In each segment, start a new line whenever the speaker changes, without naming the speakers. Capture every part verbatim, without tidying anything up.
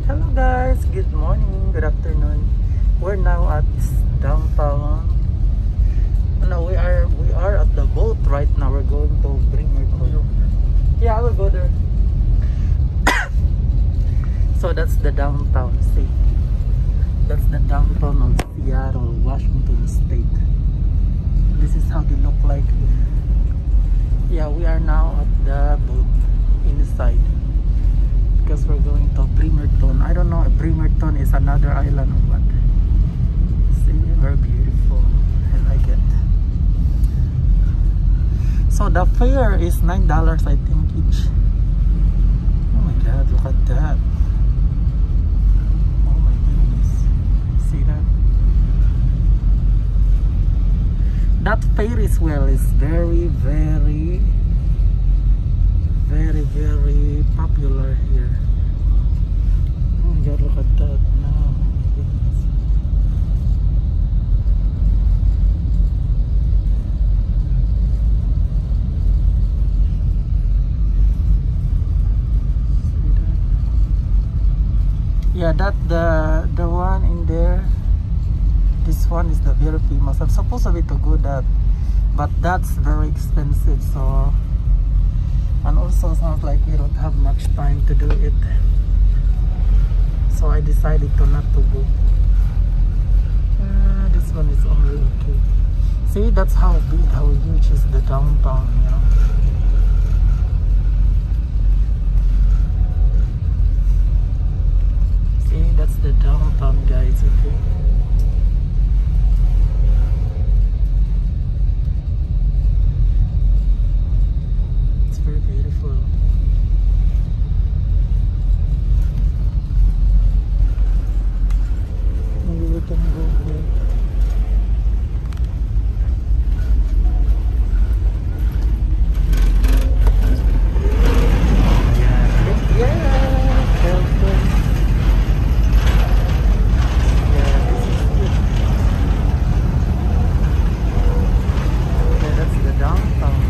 Hello guys, good morning, good afternoon. We're now at downtown. No, we are we are at the boat right now. We're going to Bremerton. Yeah, I will go there. So that's the downtown. See, that's the downtown of Seattle, Washington State. This is how they look like. Yeah, we are now at the boat inside because we're going to Bremerton. I don't know if Bremerton is another island or what. See, very beautiful. I like it. So the fare is nine dollars, I think, each. Oh my God, look at that. Oh my goodness. See that? That Ferris wheel is very, very, very, very popular here. Oh my God, look at that now. Oh my goodness. See that? Yeah, that the the one in there. This one is the very famous. I'm supposed to be to go that, but that's very expensive. So, and also sounds like we don't have much time to do it. So I decided to not to go. Uh, this one is only okay. See, that's how big, how huge is the downtown, you know. See, that's the downtown, guys. Okay. Very beautiful. Maybe we can go here. Yeah, yeah, careful. Yeah, this is good. Yeah, that's the downtown.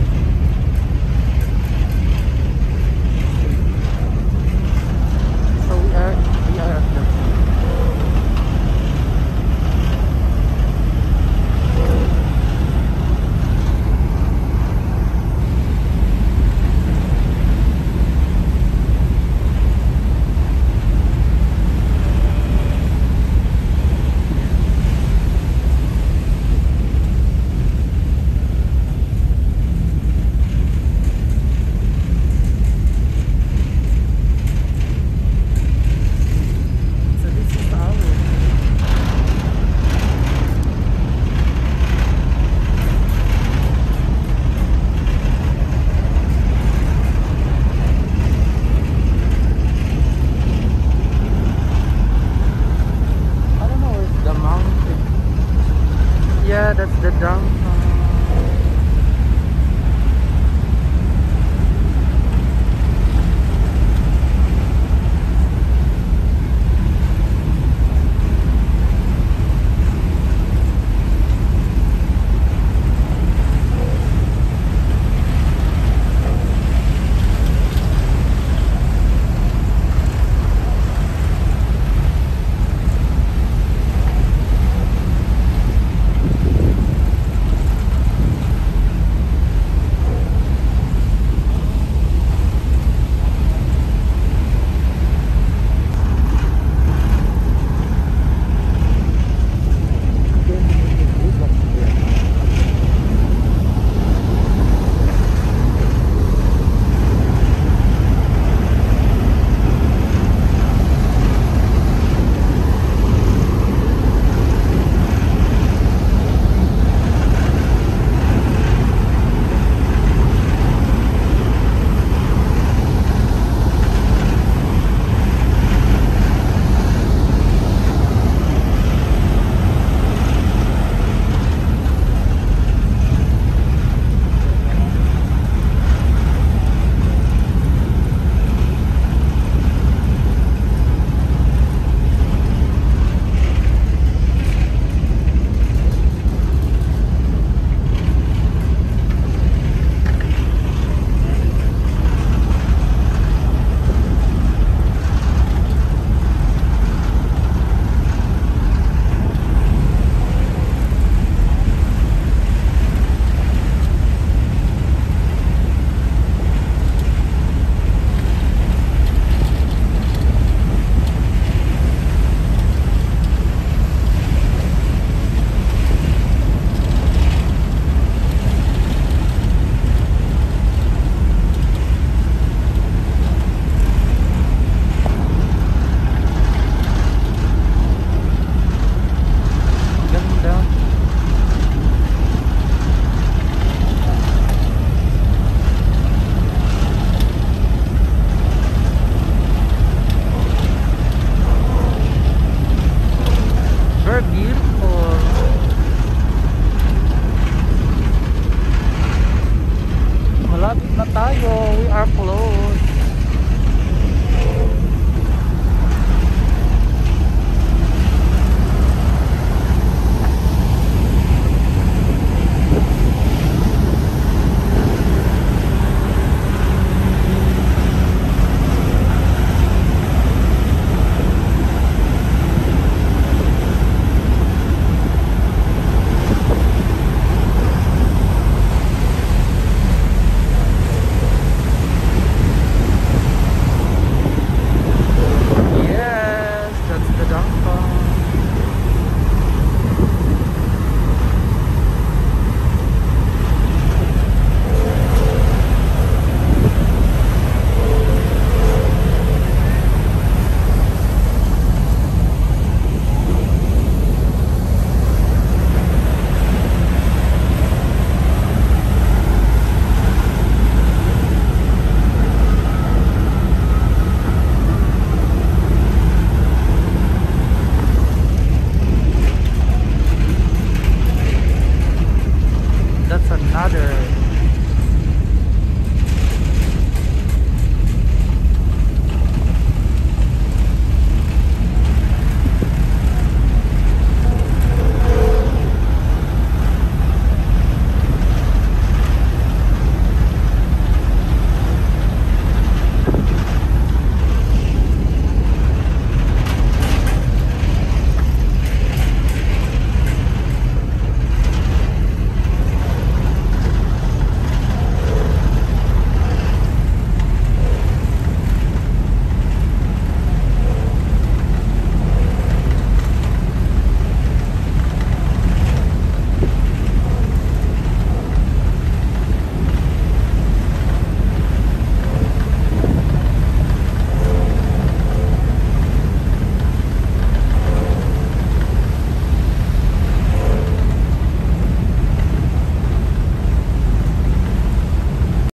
Yeah, that's the down.